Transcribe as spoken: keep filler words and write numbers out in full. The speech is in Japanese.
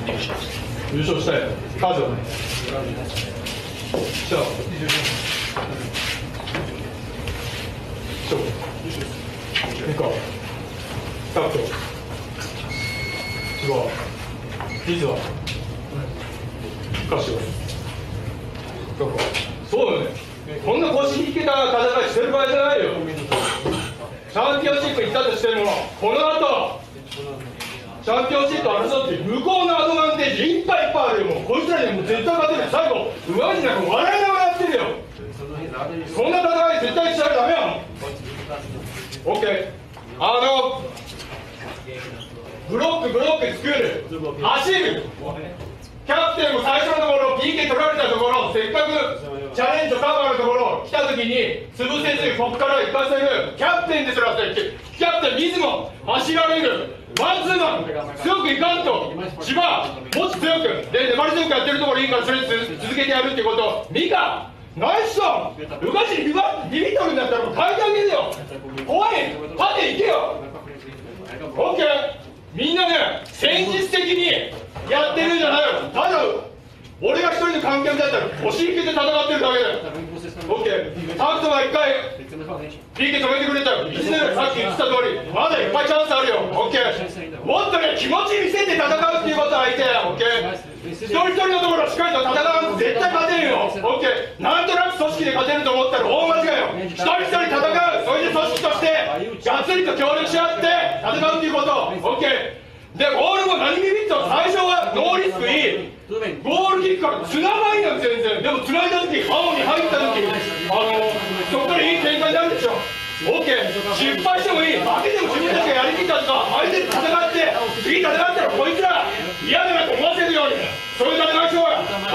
優勝したいカードね。じゃあそうニコスタッフすごいリズは歌詞はそうよね。こんな腰引けた戦いしてる場合じゃないよ。チャンピオンシップ行ったとしてもこの後チャンピオンシップ争って向こうのアドバンテージいっぱいいっぱいあるよ。もうこいつらにはもう絶対勝てる。最後上地なんか笑いながらやってるよ。そんな戦い絶対しちゃダメよ。オッケー。あのブロックブロック作る走るキャプテンも最初のところ ピーケー 取られたところせっかくチャレンジカバーのところ来た時に潰せずここから行かせるキャプテンですらってキャプテン水も走られるマンツーマン強くいかんと千葉もっと強くで粘り強くやってるところいいからそれ続けてやるってことミカナイスだうがちにビビっとるんだったらもう変えてあげるよ。怖い縦行けよ。オッケー。みんなね戦術的にやってるんじゃないよ。ただ俺が一人の観客だったら腰引けて戦ってるだけだよ。オッケー。タクトが一回 ピーケー 止めてくれたよ。いちねんさっき言ってた通りまだいっぱいチャンスあるよ。オッケー。もっとね気持ち見せて戦うっていうことは相手オッケー。一人一人のところしっかりと戦う絶対勝てるよ。オッケー。なんとなく組織で勝てると思ったら大間違いよ。一人一人戦うそれで組織としてがっつりと協力し合って戦うっていうことオッケー。でボールも何ビビッと最初はノーリスクいいゴールキックからつながいよ全然。でもつないだ時青に入った時あのそこからいい展開になるでしょ。オッケー。失敗してもいい負けても自分たちがやりきったとか相手と戦って次戦ったらこいつら嫌だなと思わせるようにそういう戦いしようよ。